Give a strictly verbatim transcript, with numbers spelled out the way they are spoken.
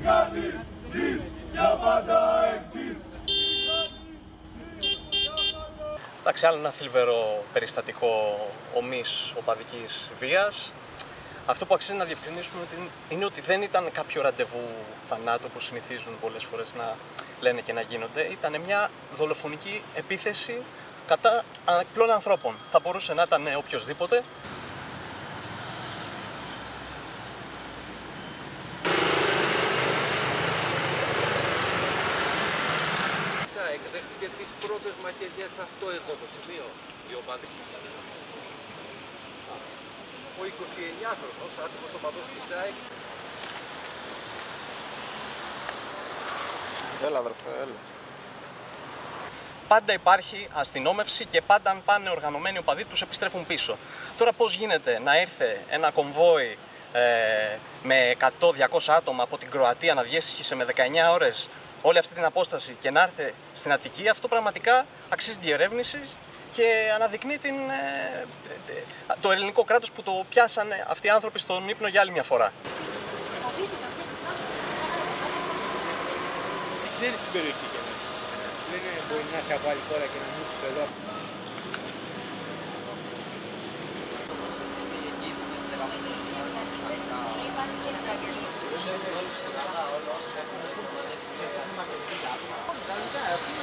Κάνει, ζεις, για πάντα εξής. Εντάξει, άλλο ένα θλιβερό περιστατικό ομής οπαδικής βίας. Αυτό που αξίζει να διευκρινίσουμε είναι ότι δεν ήταν κάποιο ραντεβού θανάτου που συνηθίζουν πολλές φορές να λένε και να γίνονται. Ήταν μια δολοφονική επίθεση κατά απλών ανθρώπων. Θα μπορούσε να ήταν οποιοσδήποτε. Δέχτηκε τις πρώτες μαχαιριές σε αυτό εδώ το σημείο, η ομάδα. Ο εικοσιεννιάχρονος άτομος οπαδός της ΑΕΚ. Έλα αδερφέ, έλα. Πάντα υπάρχει αστυνόμευση και πάντα αν πάνε οργανωμένοι οπαδοί τους επιστρέφουν πίσω. Τώρα πώς γίνεται να ήρθε ένα κομβόι ε, με εκατό διακόσια άτομα από την Κροατία να διέσχισε με δεκαεννιά ώρες όλη αυτή την απόσταση και να έρθει στην Αττική, αυτό πραγματικά αξίζει διερεύνησης και αναδεικνύει την, ε, το ελληνικό κράτος που το πιάσανε αυτοί οι άνθρωποι στον ύπνο για άλλη μια φορά. Τι ξέρεις την περιοχή και να λένε μπορεί να σε από άλλη χώρα και να μούσεις εδώ. Κανονικά,